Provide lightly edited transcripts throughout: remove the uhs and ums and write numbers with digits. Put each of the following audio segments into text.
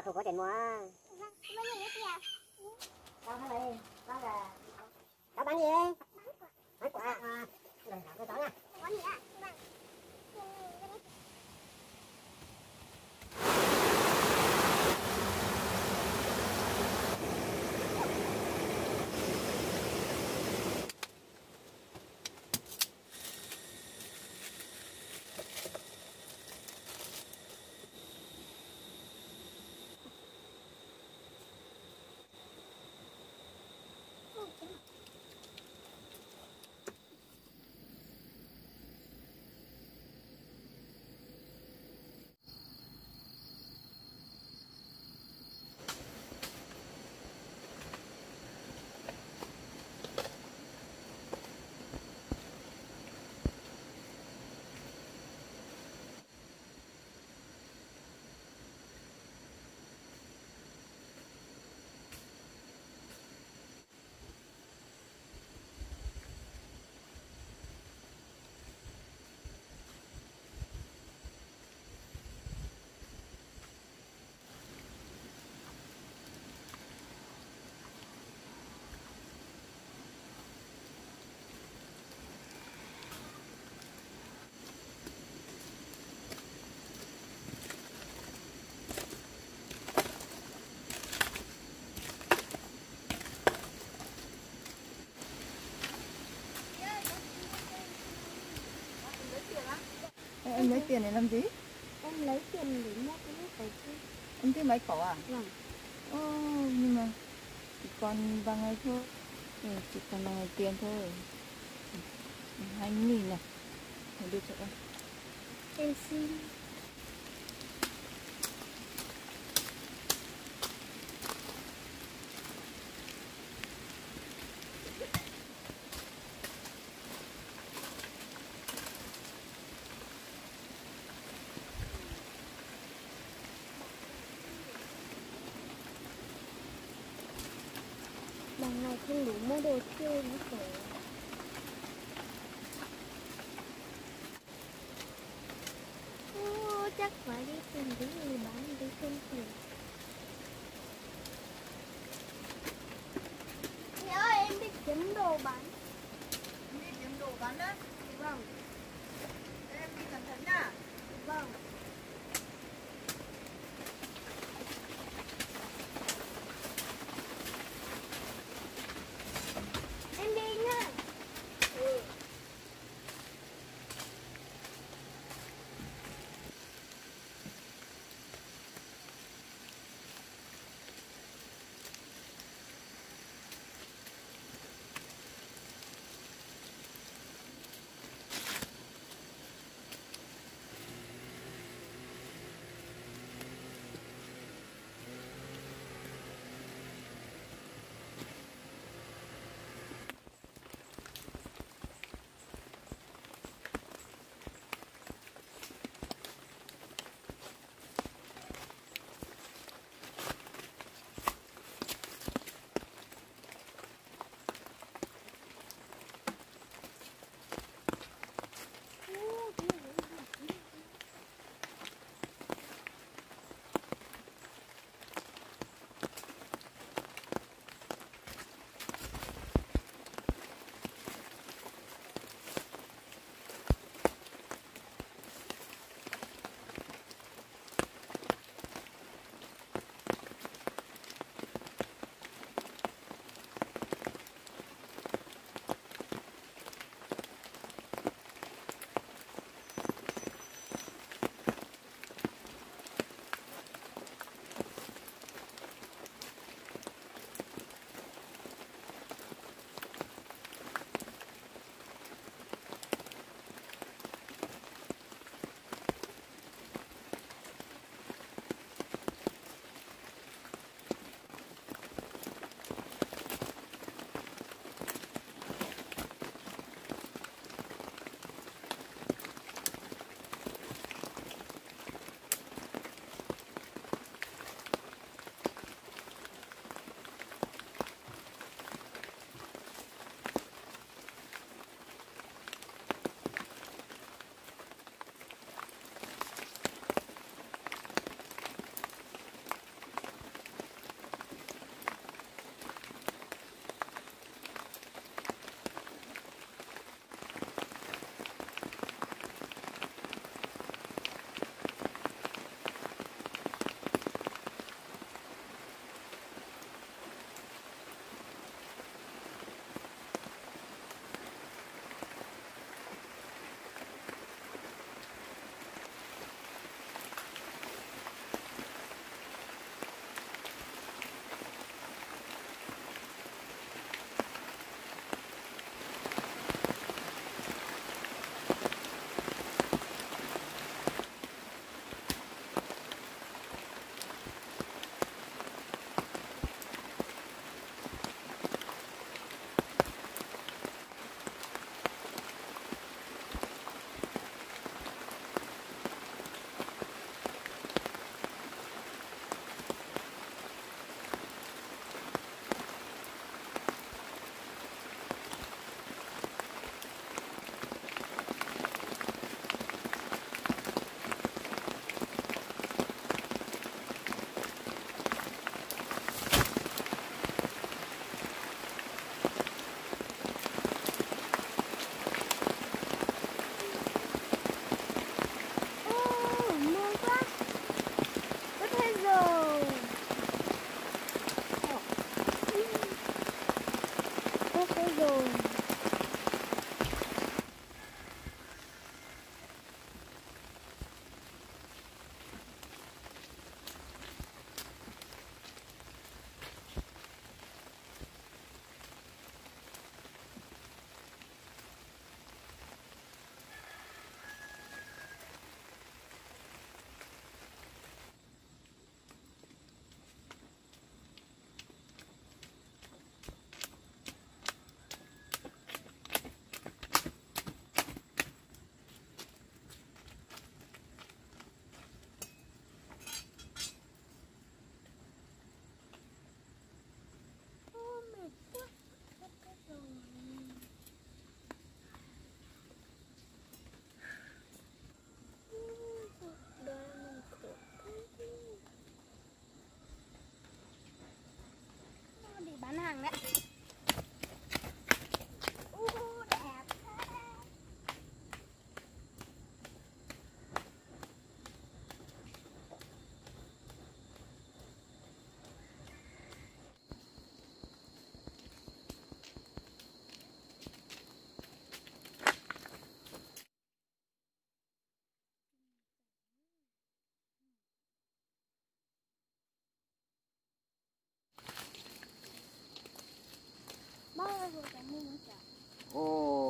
không có tiền mua. Đâu hả mày? Đó là đó bán gì? Bán quả. Đây là cái đó nha. Bán gì ạ? Em lấy tiền để làm gì? Em lấy tiền để mua cái nước này chứ. Em thích máy cỏ à? Vâng. Nhưng mà chỉ còn vài ngày thôi. Chỉ còn vài ngày tiền thôi. 20.000 này. Để đưa cho em. Em xin. Bằng này không đủ mua đồ chơi nữa rồi. Chắc phải đi tìm cái người bán đi không tiền. Mẹ ơi, em đi kiếm đồ bán. Em đi kiếm đồ bán đấy? Vâng. Em đi cẩn thận nhá. Vâng. Em đi nhá.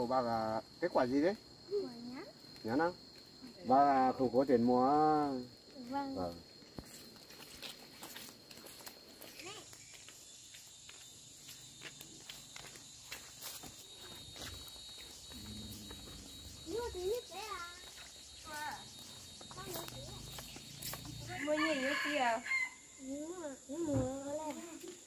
của bác là kết quả gì đấy? Quả nhãn. Nhãn không? Bác không có tiền mua. Vâng. Vâng. Mua nhiều như kia. Mùa lên.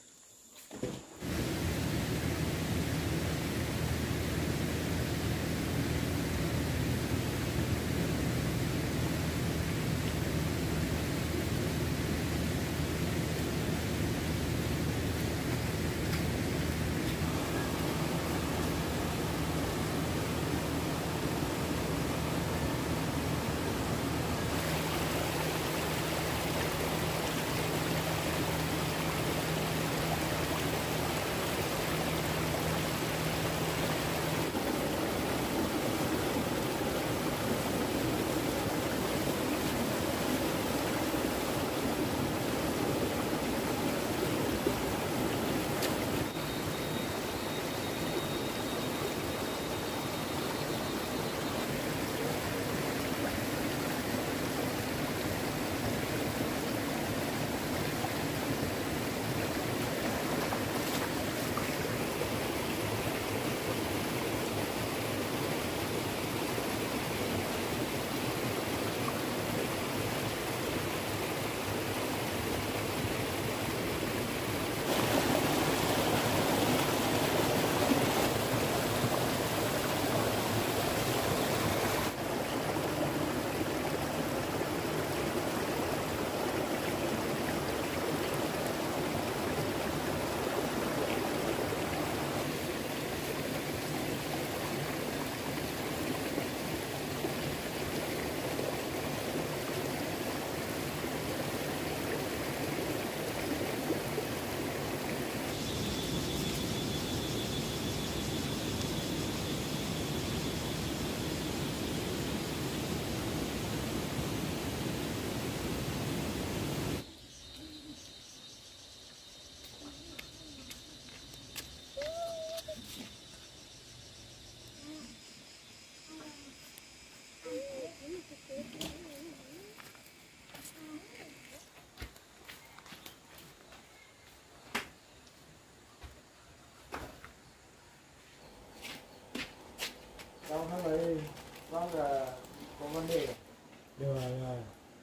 Đâu nó ơi, bác là có vấn đề. Được rồi.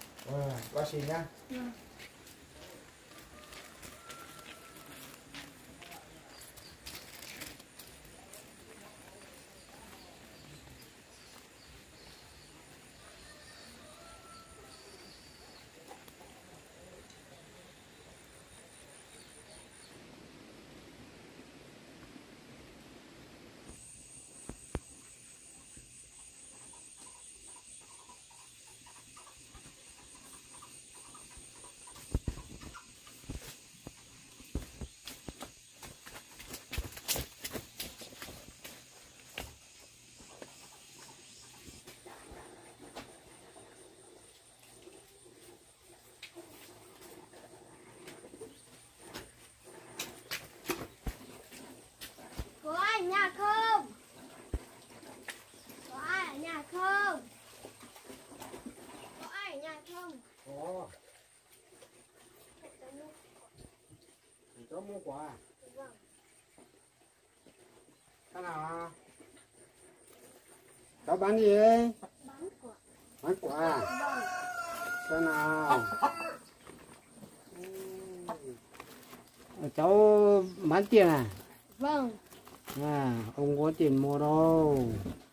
Bác xin nhá. Có ai ở nhà không? Có ai ở nhà không? Có ai ở nhà không? Có. Cháu mua quà. Vâng. Thế nào? Cháu bán gì ấy? Bán quả. Bán quà. Vâng. Thế nào? Cháu bán tiền à? Vâng. À, không có tiền mua đâu.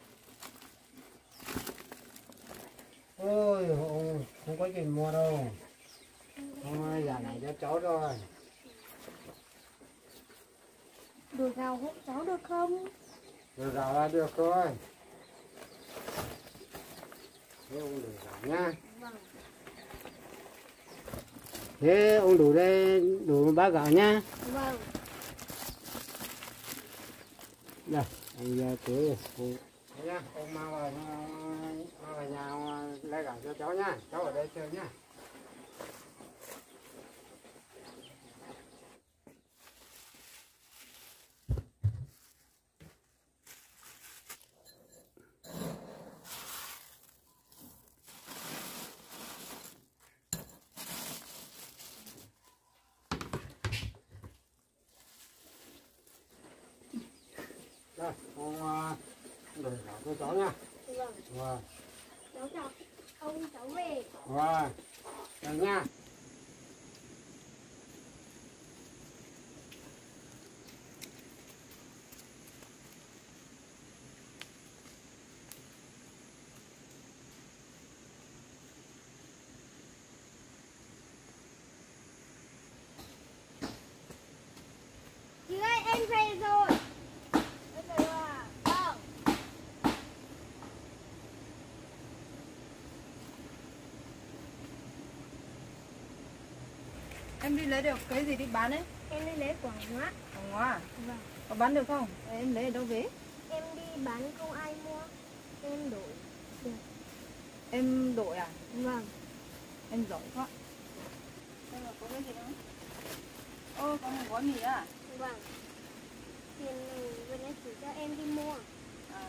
Ôi, không có tiền mua đâu. Thôi, giả này cho cháu rồi. Đồ gạo hộ cháu được không? Được gạo là được thôi. Thế ông đủ gạo nhá. Vâng. Thế ông đủ đây, đủ bát gạo nhá. Vâng. Đây, anh ra tới rồi. Thế nhá, ông mang vào nhà ông lấy gạo cho cháu nhá. Cháu ở đây chơi nhá. Rồi, Cháu chào ông, cháu về. rồi, rồi nha. Chị ơi, em về rồi. Em về rồi à? Vâng. Em đi lấy được cái gì đi bán ấy? Em đi lấy quả hóa. Hàng hóa à? Vâng. Có bán được không? Em lấy ở đâu về? Em đi bán không ai mua. Em đổi được. Em đổi à? Vâng. Em giỏi quá. Đây là có cái gì không? Ô, có một gói mì à? Vâng. Tiền này vừa nãy chỉ cho em đi mua. À.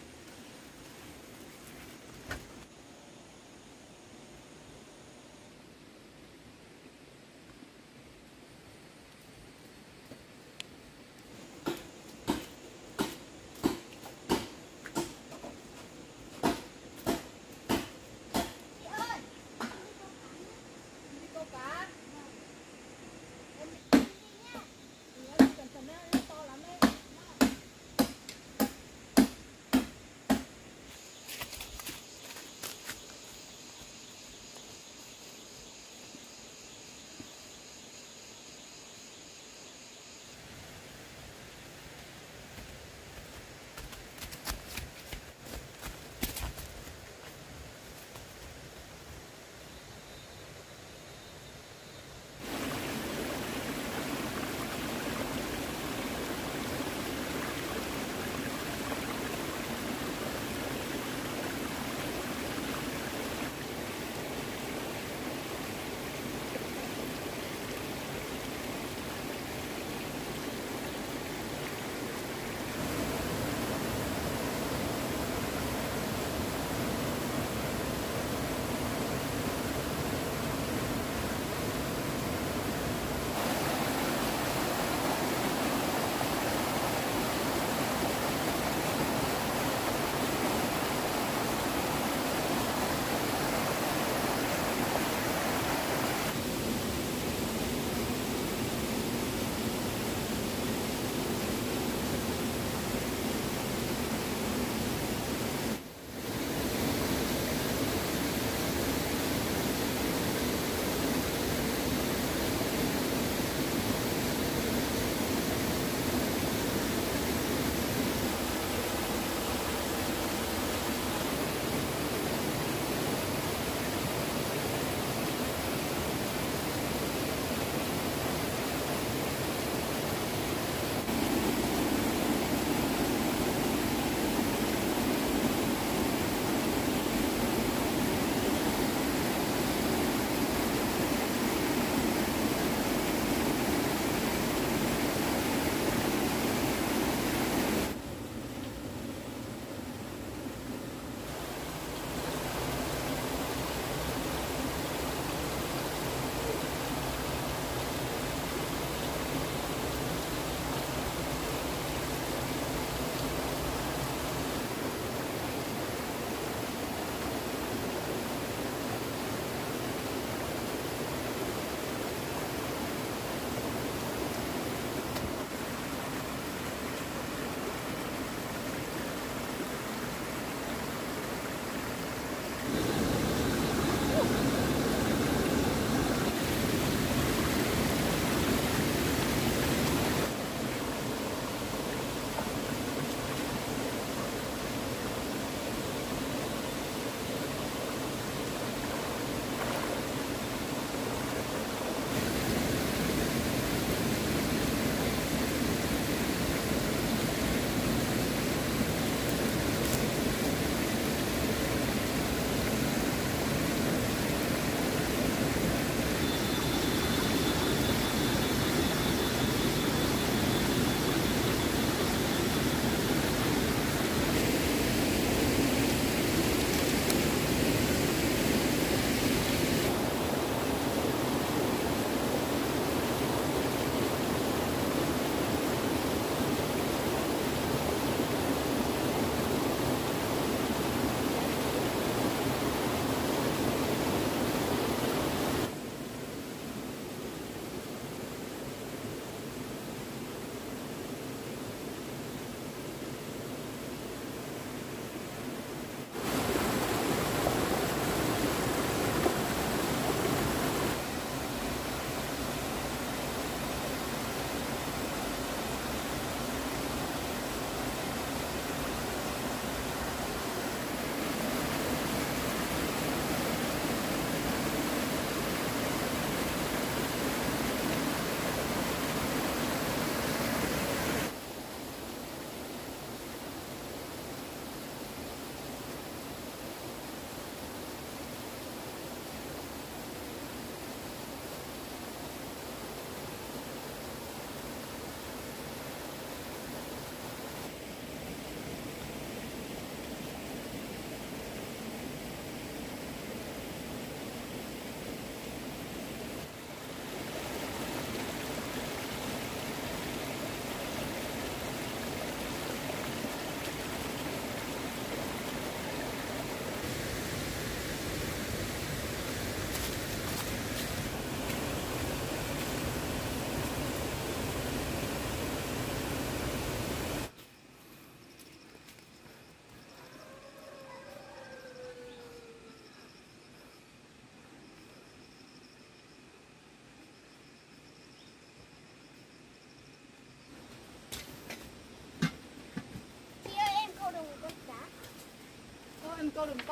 Chị ơi. Đi câu cá. Em đi nha. Cẩn thận đấy, nó to lắm đấy.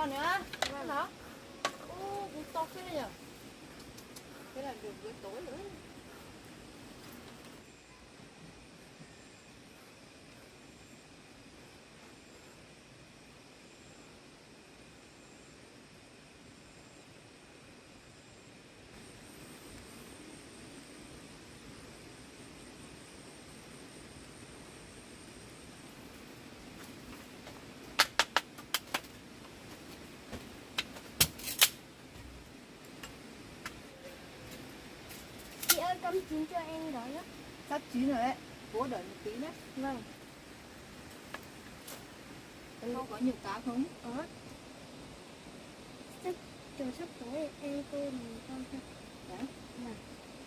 to nữa. Vâng. Đó. Ô, cũng to thế này nhỉ. Thế là được bữa tối nữa. Chị ơi, cơm chín cho em đó nhé. Sắp chín rồi đấy. Cố đợi một tí nhé. Vâng. Không có nhiều cá không? Trời sắp tối em cô mình con cho. Đấy. Vâng.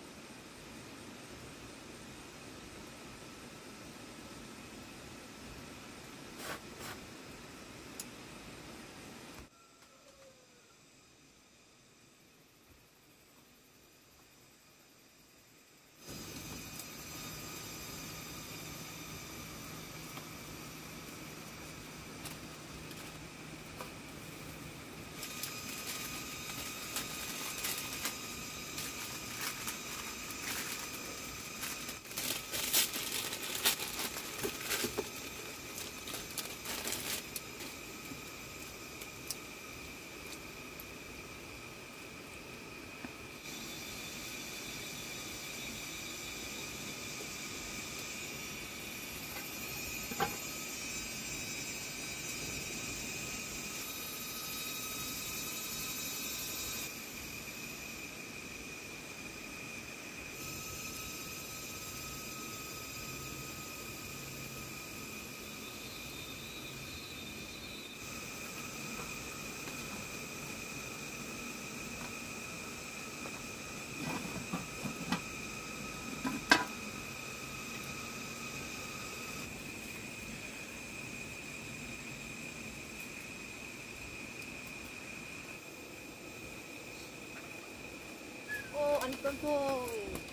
Ô, ăn cơm thôi.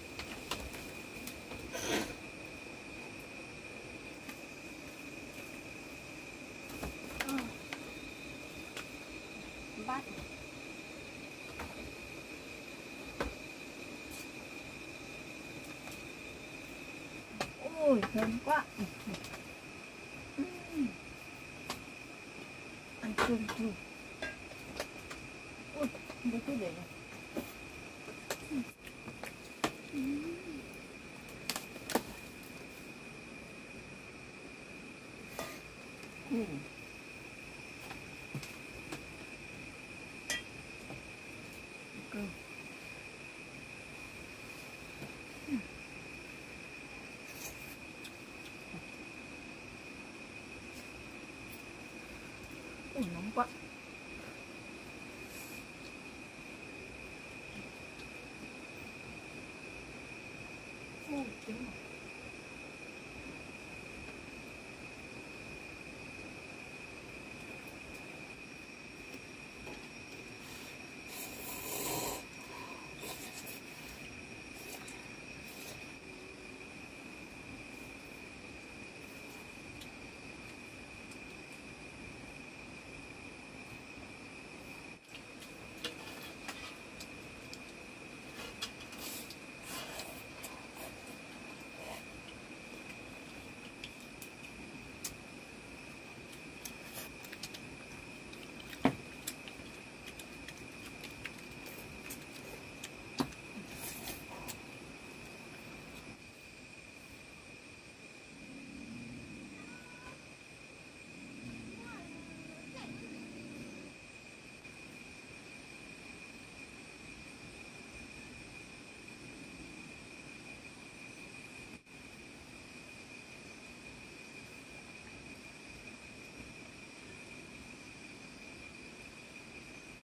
Bát. Ôi, thơm quá. Ăn cơm thôi. Ôi, không có để này. Cơm. Ôi, nóng quá. Ôi, tiếng rồi.